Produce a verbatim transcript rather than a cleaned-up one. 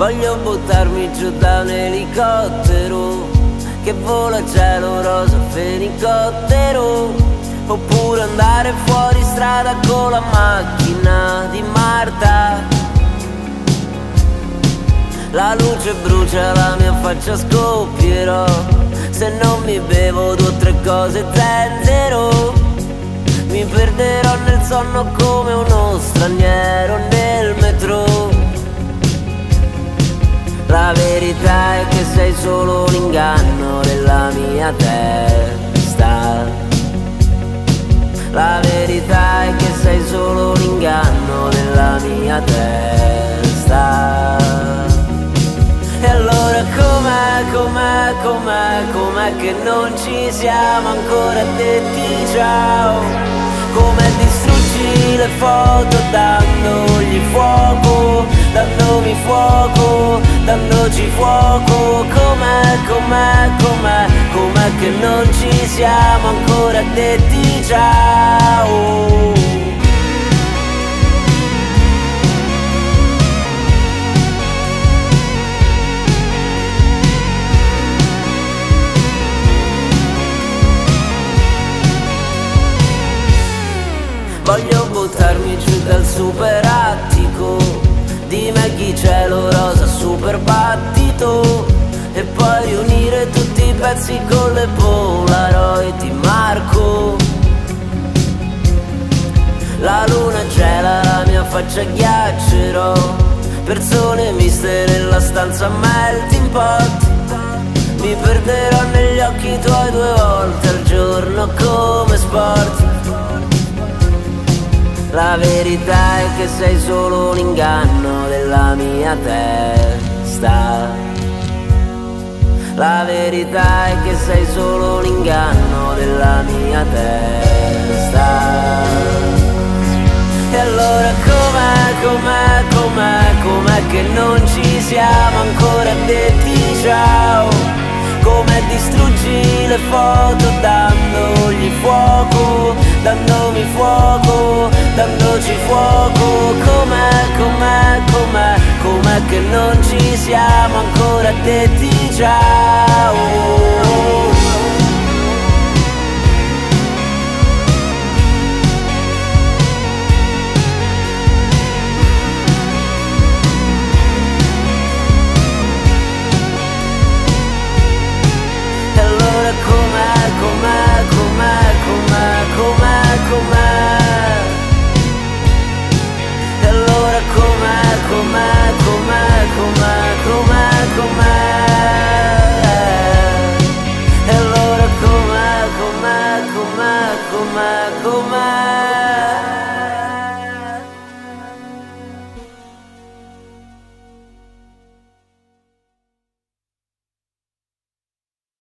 Voglio buttarmi giù da un elicottero che vola a cielo rosa fenicottero, oppure andare fuori strada con la macchina di Marta. La luce brucia la mia faccia, scoppierò se non mi bevo due o tre cose zenzero. Mi perderò nel sonno come uno straniero nel metro. La verità è che sei solo un inganno della mia testa. La verità è che sei solo un inganno della mia testa. E allora com'è, com'è, com'è, com'è che non ci siamo ancora detti ciao? Come distruggi le foto dandogli fuoco, dandomi fuoco, dandoci fuoco. Com'è, com'è, com'è, com'è che non ci siamo ancora detti ciao? Voglio buttarmi giù dal super attico di Maggie cielo rosa super battito, e poi riunire tutti i pezzi con le Polaroid di Marco. La luna gela la mia faccia, ghiaccerò persone miste nella stanza melting pot. Mi perderò negli occhi tuoi due volte al giorno come sport. La verità è che sei solo un inganno della mia testa. La verità è che sei solo un inganno della mia testa. E allora com'è, com'è, com'è, com'è che non ci siamo ancora detti ciao? Come distruggi le foto dandogli fuoco, dandomi fuoco, dandoci fuoco. Com'è, com'è, com'è, com'è che non ci siamo ancora detti ciao? Com'è, com'è, com'è, com'è, com'è? E allora com'è, com'è, com'è, com'è, com'è, com'è? E allora com'è, com'è, com'è, com'è, com'è?